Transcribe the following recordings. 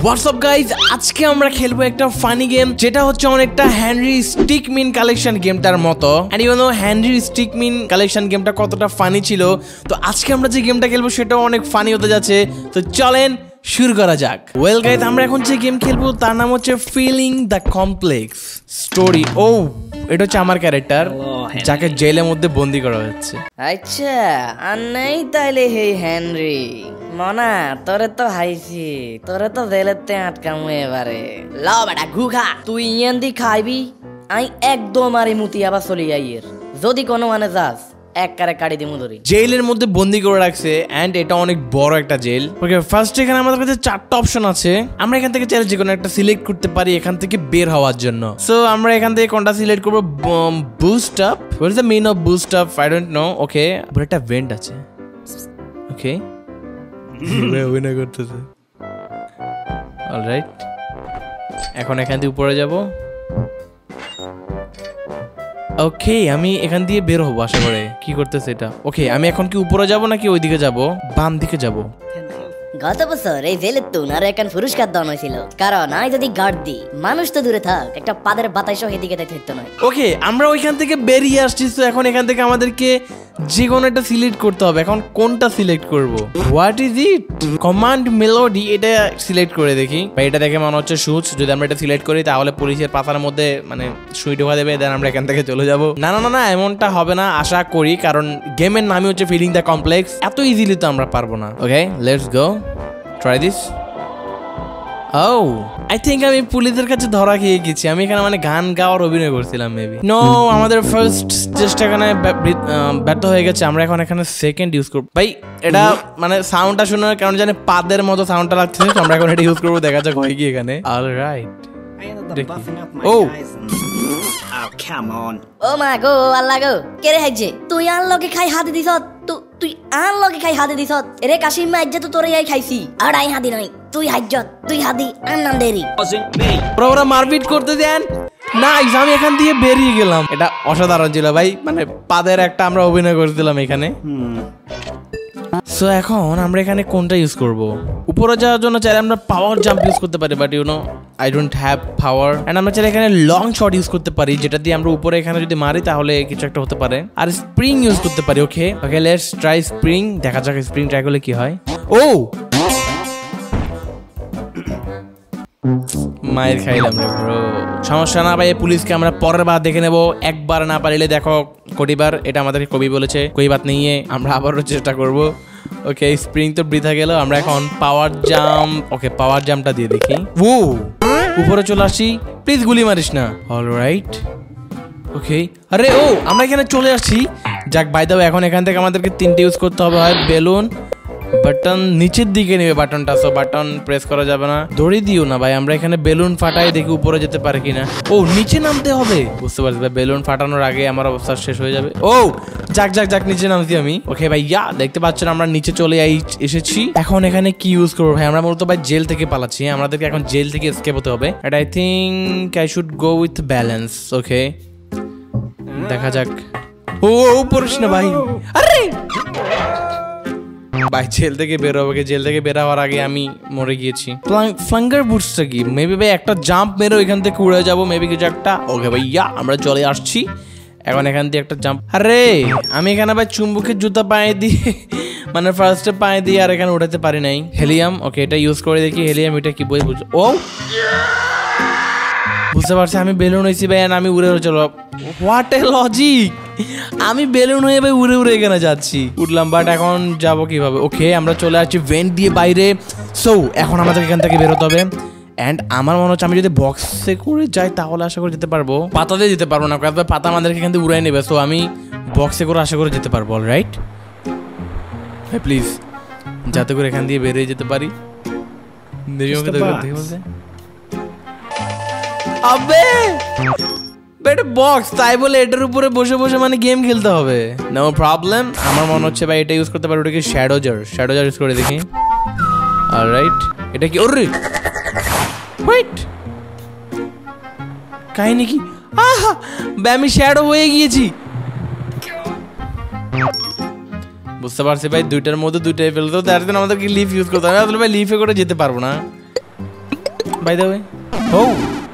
What's up guys, আজকে আমরা খেলবো একটা ফানি গেম যেটা হচ্ছে অনেকটা হেনরি স্টিকমিন কালেকশন গেমটার মতো। And you know Henry Stickmin collection গেমটা কতটা ফানি ছিল। তো আজকে আমরা যে গেমটা খেলবো সেটাও অনেক ফানি হতে যাচ্ছে। তো চলেন শুরু করা যাক। ওয়েল গাইস, আমরা এখন যে গেম খেলবো তার নাম হচ্ছে ফিলিং দ্য কমপ্লেক্স স্টোরি। ও এটা হচ্ছে আমার ক্যারেক্টার যাকে জেলের মধ্যে বন্দি করা হচ্ছে। আচ্ছা আর নাই তাইলে হে হেনরি মনা তোরে তো হাইছি, তোরে তো জেলেতে আটকামু এবারে। ল বেটা ঘুখা তুই ইয়ান্দি খাইবি, আই একদম আরে মুতি আবার চলি আইয়ের যদি কোনো মানে যাস একবারে কাটি দিমু ধরি। জেলের মধ্যে বন্দি করে রাখছে এন্ড এটা অনেক বড় একটা জেল। ওকে, ফার্স্ট এখানে আমাদের কাছে চারটা অপশন আছে। আমরা এখান থেকে চাইলে যে কোনো একটা সিলেক্ট করতে পারি এখান থেকে বের হওয়ার জন্য। সো আমরা এখান থেকে কোনটা সিলেক্ট করব? Boost up. What is the mean of boost up? I don't know. Okay, but একটা ভেন্ট আছে। ওকে অভিনয় করতেছে। অলরাইট, এখন এখান থেকে উপরে যাব। ওকে, আমি এখান দিয়ে বের হবো আশা করে। কি করতেছে এটা? ওকে, আমি এখন কি উপরে যাব নাকি ওইদিকে যাব? বাম দিকে যাব। গত বছর এই জেলের তুনার এখন পুরস্কার দেওয়া হয়েছিল, কারণ আই যদি গার্ড দিই মানুষ তো দূরে থাক একটা পাদের বাতাসও এদিকে দেখতে নয়। ওকে, আমরা ওইখান থেকে বেরিয়ে আসছি। তো এখন এখান থেকে আমাদেরকে যে কোনো একটা সিলেক্ট করতে হবে। এখন কোনটা সিলেক্ট করব? What is it? Command melody, এটা সিলেক্ট করে দেখি। বা এটা দেখে মনে হচ্ছে সুচ। যদি আমরা এটা সিলেক্ট করি তাহলে পুলিশের পাতার মধ্যে মানে সুই ঢোকা দেবে, দেন আমরা এখান থেকে চলে যাব। না না না না, এমনটা হবে না আশা করি, কারণ গেমের নামই হচ্ছে ফিলিং দ্য কমপ্লেক্স। এত ইজিলি তো আমরা পারবো না। Okay, let's go, try this. Oh, I think আমি পুলিশের কাছে ধরা খেয়ে গেছি। আমি এখানে মানে গান গাওয়ার অভিনয় করছিলাম মেবি। নো, আমাদের ফার্স্ট চেষ্টা এখানে ব্যর্থ হয়ে গেছে। আমরা এখন এখানে সেকেন্ড ইউজ করব। ভাই এটা মানে সাউন্ডটা শুনে কারণ জানি পাদের মতো সাউন্ডটা লাগছে, তো আমরা এখন এটা ইউজ করব। দেখা যাক হয় কি এখানে। অলরাইট। Oh, come on. ও মা গো আল্লাহ গো, কে রে হাইছে? তুই আর লগে খাই হাতে দিছ, তুই আর লগে খাই হাতে দিছ। এরে কাশিম মাইজ্জা তো তোরে আই খাইছি। আর আই হাদি নাই, তুই হাইজ্জত, তুই হাদি আর নাম দেরি। ওরা মারপিট করতে দেন। নাইস, আমি এখান দিয়ে বেরিয়ে গেলাম। এটা অসাধারণ ছিল ভাই, মানে পাদের একটা আমরা অভিনয় করছিলাম এখানে। সো এখন আমরা এখানে কোনটা ইউজ করব? উপরে যাওয়ার জন্য চাইলে আমরা পাওয়ার জাম্প ইউজ করতে পারি, but you know I don't have power. And আমরা চাইলে এখানে লং শট ইউজ করতে পারি, যেটা দিয়ে আমরা উপরে এখানে যদি মারি তাহলে কিছু একটা হতে পারে। আর স্প্রিং ইউজ করতে পারি। Okay okay, let's try spring. দেখা যাক স্প্রিং ট্রাই করলে কি হয়। ও মায়ের খাইলাম রে ব্রো। সমস্যা না ভাই, পুলিশকে আমরা পরের বার দেখে নেব। একবার না পারিলে দেখো কোটিবার, এটা আমাদেরকে কবি বলেছে। কই বাত নিয়ে আমরা আবারও চেষ্টা করব। ওকে, স্প্রিং তো বৃথা গেল। আমরা এখন পাওয়ার জাম্প। ওকে, পাওয়ার জাম্পটা দিয়ে দেখি। ও উপরে চলে আসি। প্লিজ গুলি মারিস না। Alright, okay. আরে ও আমরা এখানে চলে আসছি। যাক, বাই দ্য ওয়ে এখন এখান থেকে আমাদেরকে তিনটে ইউজ করতে হবে। হয় বেলুন, বাটন নিচের দিকে নেবে বাটনটা, সো বাটন প্রেস করা যাবে না। দড়ি দিও না ভাই, আমরা এখানে বেলুন ফাটাই দেখি উপরে যেতে পারে কিনা। ও নিচে নামতে হবে, বুঝতে পারছি ভাই। বেলুন ফাটানোর আগে আমার অবস্থা শেষ হয়ে যাবে। ও যাক যাক যাক, নিচে নামছি আমি। ওকে ভাই, ইয়া দেখতে পাচ্ছেন আমরা নিচে চলে এসেছি। এখন এখানে কি ইউজ করবো ভাই? আমরা মূলত ভাই জেল থেকে পালাচ্ছি। আমাদেরকে এখন জেল থেকে এসকেপ হতে হবে। But I think I should go with balance. Okay, দেখা যাক। ও পড়িস না ভাই। আরে ভাই জেল থেকে বের হবে। জেল থেকে বের হওয়ার আগে আমি মরে গিয়েছি। ফ্লাঙ্গার বুটসটা কি? মেবি ভাই একটা জাম্প মেরে ওইখান থেকে উড়ে যাবো মেবি কিছু একটা। ওকে ভাই, ইয়া আমরা চলে আসছি। এখন এখান দিয়ে একটা জাম্প। আরে আমি এখানে ভাই চুম্বকের জুতা পায়ে দিয়ে মানে ফার্স্টে পায়ে দিয়ে আর এখানে উঠাতে পারি নাই। হেলিয়াম, ওকে এটা ইউজ করে দেখি। হেলিয়াম এটা কি বই বুঝো? ও বুঝতে পারছি, আমি বেলুন হয়েছি ভাই, আমি উড়ে চলো। What a logic! আমি বেলুন হয়ে ভাই উড়ে উড়ে এখানে যাচ্ছি, উঠলাম। বাট এখন যাবো কিভাবে? ওকে, আমরা চলে আসছি ভেন্ট দিয়ে বাইরে। সো এখন আমাদের এখান থেকে বেরোতে হবে। অ্যান্ড আমার মনে হচ্ছে আমি যদি বক্সে করে যাই তাহলে আশা করে যেতে পারবো। পাতা দিয়ে যেতে পারবো না, কারণ পাতা আমাদেরকে এখান থেকে উড়াই নেবে। সো আমি বক্সে করে আশা করে যেতে পারবো। অলরাইট ভাই, প্লিজ যাতে করে এখান দিয়ে বেরিয়ে যেতে পারি। দেখি ওকে দেখে বলতে আবে বেটা বক্স, তাই বলে এটার উপরে বসে বসে মানে গেম খেলতে হবে? No problem. আমার মনে হচ্ছে ভাই এটা ইউজ করতে পারি। ওটাকে শ্যাডোজার ইউজ করে দেখি। অলরাইট, এটা কি? ওরে ওয়েট, কাহিনী কি? আহা আমি শ্যাডো হয়ে গিয়েছি। বুঝতে পারছি ভাই, দুইটার মধ্যে দুইটাই ফেলতে হবে। তার জন্য আমাদেরকে লিফ ইউজ করতে হবে। আসলে ভাই লিফে করে যেতে পারবো না। By the way. ও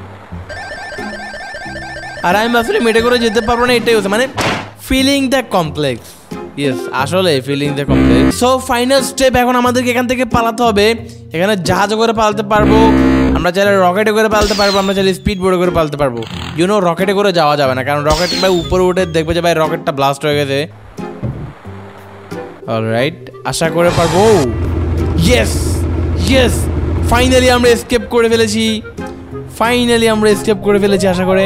আর আমি আসলে মেটে করে যেতে পারবো না, এটাই হচ্ছে মানে ফিলিং দ্য কমপ্লেক্স। ইয়েস, আসলে feeling the complex. So final step, এখন আমাদেরকে এখান থেকে পালাতে হবে। এখানে জাহাজে করে পালাতে পারবো, আমরা চাইলে রকেটে করে পালাতে পারবো, আমরা চাইলে স্পিড বোর্ডে করে পালাতে পারবো। ইউনো রকেটে করে যাওয়া যাবে না, কারণ রকেট ভাই উপরে উঠে দেখবে যে ভাই রকেটটা ব্লাস্ট হয়ে গেছে। অলরাইট, আশা করে পারবো। ইয়েস ইয়েস, ফাইনালি আমরা এসকেপ করে ফেলেছি, ফাইনালি আমরা এসকেপ করে ফেলেছি আশা করে।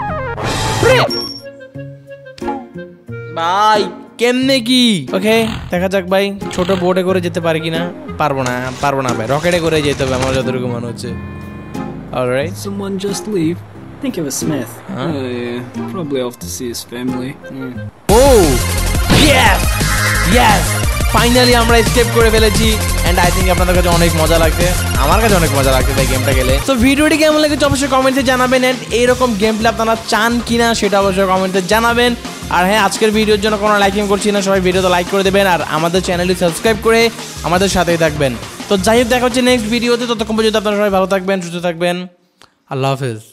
ভাই কেমনে কি? ওকে দেখা যাক ভাই, ছোট বোটে করে যেতে পারি কিনা। পারবো না ভাই, রকেটে করে যেতে হবে আমার যতটুকু মনে হচ্ছে। Alright, Someone just leave. Think of a Smith. Yeah, probably off to see his family. ও ইয়েস ইয়েস, ফাইনালি আমরা এসকেপ করে ফেলেছি। এন্ড আই থিঙ্ক আপনাদের কাছে অনেক মজা লাগছে, আমার কাছে অনেক মজা লাগছে ভাই গেমটা খেলে। তো ভিডিওটি কেমন লেগেছে অবশ্যই কমেন্টে জানাবেন, এন্ড এইরকম গেম প্লে আপনারা চান কিনা সেটা অবশ্যই কমেন্টে জানাবেন। আর হ্যাঁ, আজকের ভিডিওর জন্য কোনো লাইকিং করছি না, সবাই ভিডিওতে লাইক করে দেবেন আর আমাদের চ্যানেলটি সাবস্ক্রাইব করে আমাদের সাথেই থাকবেন। তো যাই হোক, দেখা হচ্ছে নেক্সট ভিডিওতে, ততক্ষণ পর্যন্ত আপনারা সবাই ভালো থাকবেন, সুস্থ থাকবেন। আল্লাহ হাফেজ।